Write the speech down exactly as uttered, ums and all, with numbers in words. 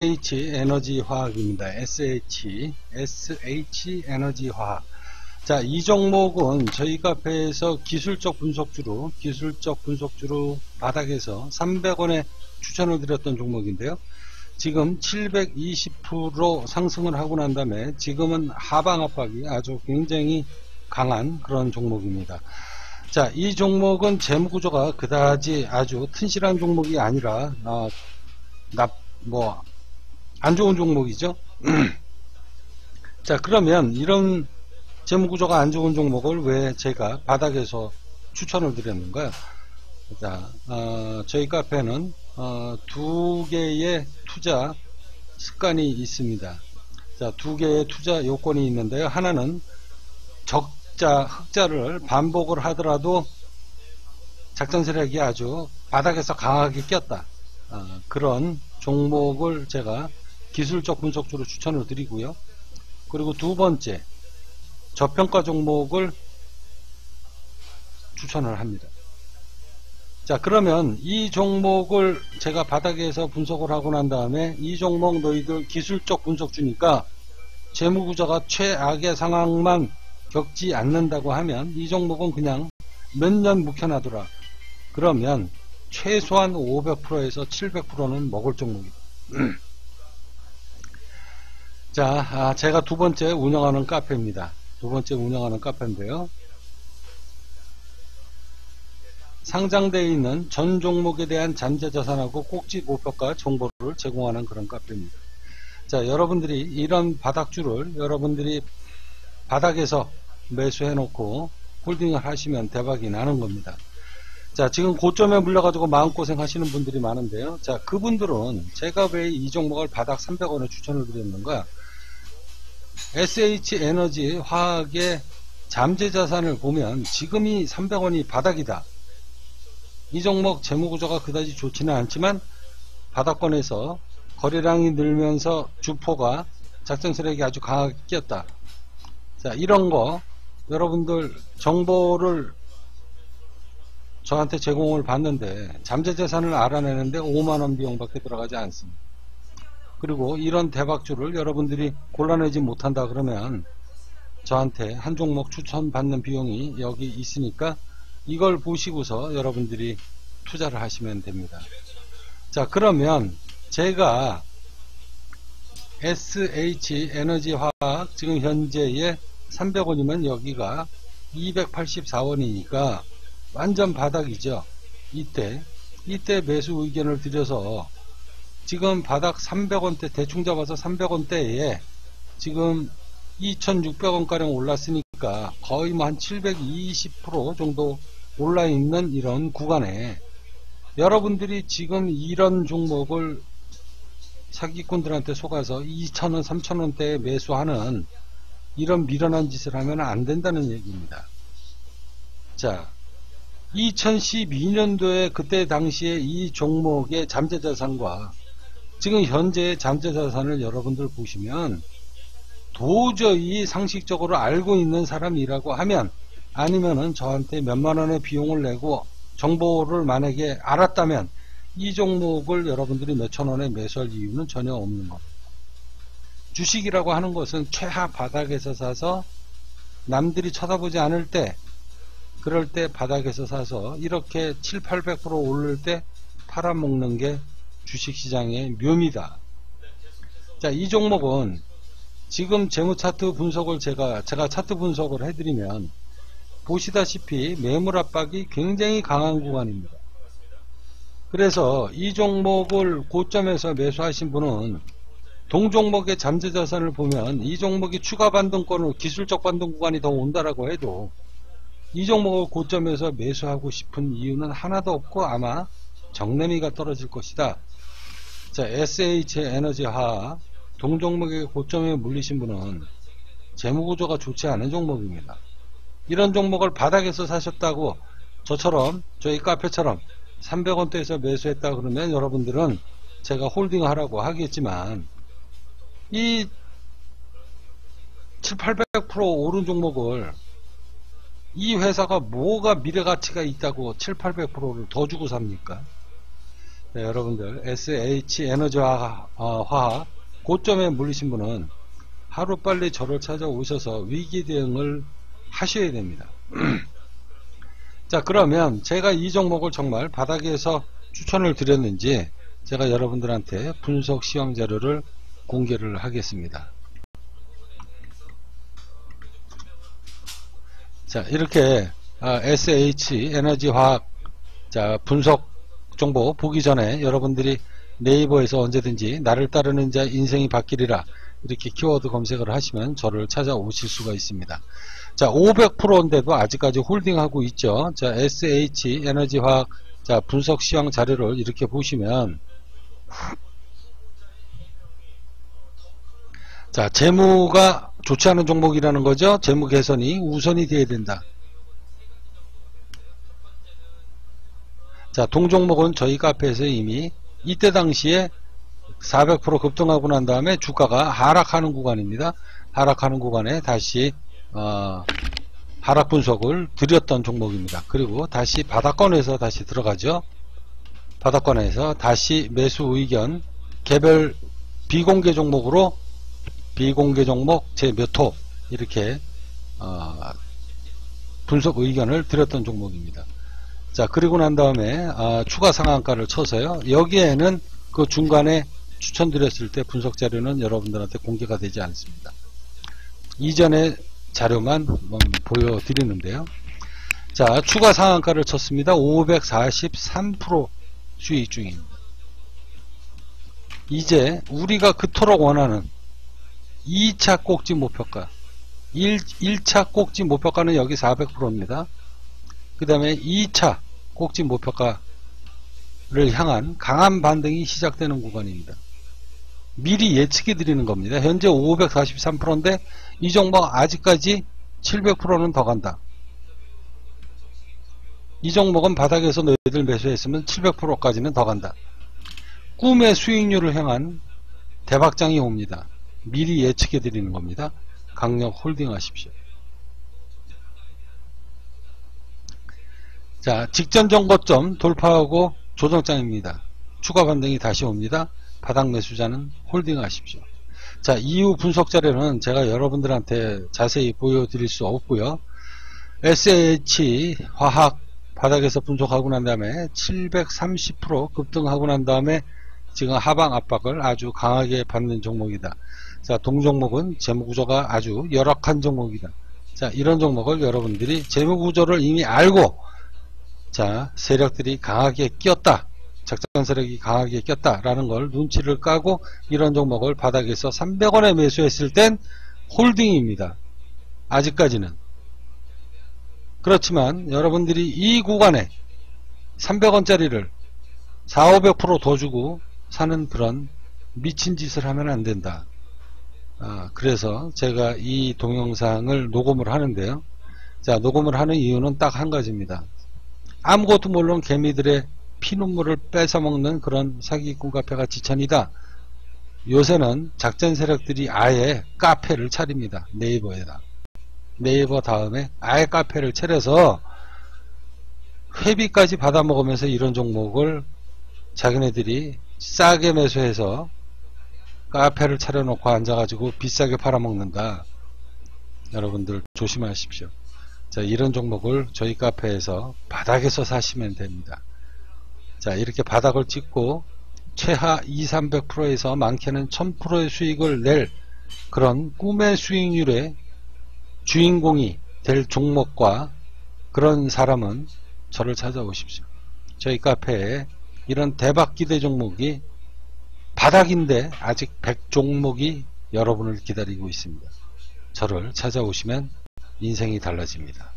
에스에이치에너지화학입니다. 에스에이치, 에스에이치에너지화학. 자, 이 종목은 저희 카페에서 기술적 분석주로, 기술적 분석주로 바닥에서 삼백 원에 추천을 드렸던 종목인데요. 지금 칠백이십 퍼센트 상승을 하고 난 다음에 지금은 하방 압박이 아주 굉장히 강한 그런 종목입니다. 자, 이 종목은 재무구조가 그다지 아주 튼실한 종목이 아니라, 어, 나, 뭐, 안 좋은 종목이죠. 자, 그러면 이런 재무구조가 안 좋은 종목을 왜 제가 바닥에서 추천을 드렸는가요? 자, 어, 저희 카페는 어, 두 개의 투자 습관이 있습니다. 자, 두 개의 투자 요건이 있는데요. 하나는 적자, 흑자를 반복을 하더라도 작전 세력이 아주 바닥에서 강하게 꼈다. 어, 그런 종목을 제가 기술적 분석주로 추천을 드리고요. 그리고 두 번째, 저평가 종목을 추천을 합니다. 자, 그러면 이 종목을 제가 바닥에서 분석을 하고 난 다음에 이 종목 너희들 기술적 분석주니까 재무구조가 최악의 상황만 겪지 않는다고 하면 이 종목은 그냥 몇 년 묵혀놔두라. 그러면 최소한 오백 퍼센트에서 칠백 퍼센트는 먹을 종목이다. 자, 아, 제가 두 번째 운영하는 카페입니다. 두 번째 운영하는 카페인데요. 상장되어 있는 전 종목에 대한 잠재자산하고 꼭지 목표가 정보를 제공하는 그런 카페입니다. 자, 여러분들이 이런 바닥주를 여러분들이 바닥에서 매수해 놓고 홀딩을 하시면 대박이 나는 겁니다. 자, 지금 고점에 물려가지고 마음고생 하시는 분들이 많은데요. 자, 그분들은 제가 왜 이 종목을 바닥 삼백 원에 추천을 드렸는가? 에스에이치에너지 화학의 잠재자산을 보면 지금이 삼백 원이 바닥이다. 이 종목 재무구조가 그다지 좋지는 않지만 바닥권에서 거래량이 늘면서 주포가 작전 세력이 아주 강하게 끼었다. 자, 이런 거 여러분들 정보를 저한테 제공을 받는데 잠재자산을 알아내는데 오만 원 비용밖에 들어가지 않습니다. 그리고 이런 대박주를 여러분들이 골라내지 못한다 그러면 저한테 한 종목 추천받는 비용이 여기 있으니까 이걸 보시고서 여러분들이 투자를 하시면 됩니다. 자, 그러면 제가 에스에이치에너지화학 지금 현재의 삼백 원이면 여기가 이백팔십사 원이니까 완전 바닥이죠. 이때 이때 매수 의견을 드려서 지금 바닥 삼백 원대 대충 잡아서 삼백 원대에 지금 이천육백 원가량 올랐으니까 거의 뭐 한 칠백이십 퍼센트 정도 올라있는 이런 구간에 여러분들이 지금 이런 종목을 사기꾼들한테 속아서 이천 원, 삼천 원대에 매수하는 이런 미련한 짓을 하면 안 된다는 얘기입니다. 자, 이천십이 년도에 그때 당시에 이 종목의 잠재자산과 지금 현재의 잠재자산을 여러분들 보시면 도저히 상식적으로 알고 있는 사람이라고 하면 아니면은 저한테 몇만 원의 비용을 내고 정보를 만약에 알았다면 이 종목을 여러분들이 몇천 원에 매수할 이유는 전혀 없는 겁니다. 주식이라고 하는 것은 최하 바닥에서 사서 남들이 쳐다보지 않을 때 그럴 때 바닥에서 사서 이렇게 칠, 팔백 퍼센트 오를 때 팔아먹는 게 주식시장의 묘미다. 자, 이 종목은 지금 재무차트 분석을 제가 제가 차트 분석을 해드리면 보시다시피 매물 압박이 굉장히 강한 구간입니다. 그래서 이 종목을 고점에서 매수하신 분은 동종목의 잠재자산을 보면 이 종목이 추가 반등권을 기술적 반등 구간이 더 온다라고 해도 이 종목을 고점에서 매수하고 싶은 이유는 하나도 없고 아마 정내미가 떨어질 것이다. 자, 에스에이치에너지화학 동종목의 고점에 물리신 분은 재무구조가 좋지 않은 종목입니다. 이런 종목을 바닥에서 사셨다고 저처럼 저희 카페처럼 삼백 원대에서 매수했다 그러면 여러분들은 제가 홀딩하라고 하겠지만 이 칠, 팔백 퍼센트 오른 종목을 이 회사가 뭐가 미래가치가 있다고 칠, 팔백 퍼센트를 더 주고 삽니까? 네, 여러분들 에스에이치에너지화학 어, 고점에 물리신 분은 하루빨리 저를 찾아오셔서 위기 대응을 하셔야 됩니다. 자, 그러면 제가 이 종목을 정말 바닥에서 추천을 드렸는지 제가 여러분들한테 분석 시황 자료를 공개를 하겠습니다. 자, 이렇게 에스에이치에너지화학 자 분석 정보 보기 전에 여러분들이 네이버에서 언제든지 나를 따르는 자 인생이 바뀌리라 이렇게 키워드 검색을 하시면 저를 찾아오실 수가 있습니다. 자, 오백 퍼센트인데도 아직까지 홀딩하고 있죠. 자, 에스에이치에너지화학 자 분석 시황 자료를 이렇게 보시면 자, 재무가 좋지 않은 종목이라는 거죠. 재무 개선이 우선이 돼야 된다. 자, 동종목은 저희 카페에서 이미 이때 당시에 사백 퍼센트 급등하고 난 다음에 주가가 하락하는 구간입니다. 하락하는 구간에 다시 어, 하락 분석을 드렸던 종목입니다. 그리고 다시 바닥권에서 다시 들어가죠. 바닥권에서 다시 매수 의견 개별 비공개 종목으로 비공개 종목 제 몇 호 이렇게 어, 분석 의견을 드렸던 종목입니다. 자, 그리고 난 다음에 어, 추가 상한가를 쳐서요. 여기에는 그 중간에 추천드렸을 때 분석 자료는 여러분들한테 공개가 되지 않습니다. 이전의 자료만 보여드리는데요. 자, 추가 상한가를 쳤습니다. 오백사십삼 퍼센트 수익 중입니다. 이제 우리가 그토록 원하는 이 차 꼭지 목표가 일 차 꼭지 목표가는 여기 사백 퍼센트입니다. 그 다음에 이 차 꼭지 목표가를 향한 강한 반등이 시작되는 구간입니다. 미리 예측해 드리는 겁니다. 현재 오백사십삼 퍼센트인데 이 종목 아직까지 칠백 퍼센트는 더 간다. 이 종목은 바닥에서 너희들 매수했으면 칠백 퍼센트까지는 더 간다. 꿈의 수익률을 향한 대박장이 옵니다. 미리 예측해 드리는 겁니다. 강력 홀딩 하십시오. 자, 직전 정고점 돌파하고 조정장입니다. 추가 반등이 다시 옵니다. 바닥 매수자는 홀딩 하십시오. 자, 이후 분석 자료는 제가 여러분들한테 자세히 보여드릴 수 없고요. 에스에이치 화학 바닥에서 분석하고 난 다음에 칠백삼십 퍼센트 급등하고 난 다음에 지금 하방 압박을 아주 강하게 받는 종목이다. 자, 동종목은 재무구조가 아주 열악한 종목이다. 자, 이런 종목을 여러분들이 재무구조를 이미 알고 자, 세력들이 강하게 끼었다. 작전 세력이 강하게 꼈다라는 걸 눈치를 까고 이런 종목을 바닥에서 삼백 원에 매수했을 땐 홀딩입니다. 아직까지는. 그렇지만 여러분들이 이 구간에 삼백 원짜리를 사오백 퍼센트 더 주고 사는 그런 미친 짓을 하면 안 된다. 아, 그래서 제가 이 동영상을 녹음을 하는데요. 자, 녹음을 하는 이유는 딱 한 가지입니다. 아무것도 모르는 개미들의 피눈물을 뺏어먹는 그런 사기꾼 카페가 지천이다. 요새는 작전 세력들이 아예 카페를 차립니다. 네이버에다. 네이버 다음에 아예 카페를 차려서 회비까지 받아먹으면서 이런 종목을 자기네들이 싸게 매수해서 카페를 차려놓고 앉아가지고 비싸게 팔아먹는다. 여러분들 조심하십시오. 자, 이런 종목을 저희 카페에서 바닥에서 사시면 됩니다. 자, 이렇게 바닥을 찍고 최하 이삼백 퍼센트에서 많게는 천 퍼센트의 수익을 낼 그런 꿈의 수익률의 주인공이 될 종목과 그런 사람은 저를 찾아오십시오. 저희 카페에 이런 대박 기대 종목이 바닥인데 아직 백 종목이 여러분을 기다리고 있습니다. 저를 찾아오시면 인생이 달라집니다.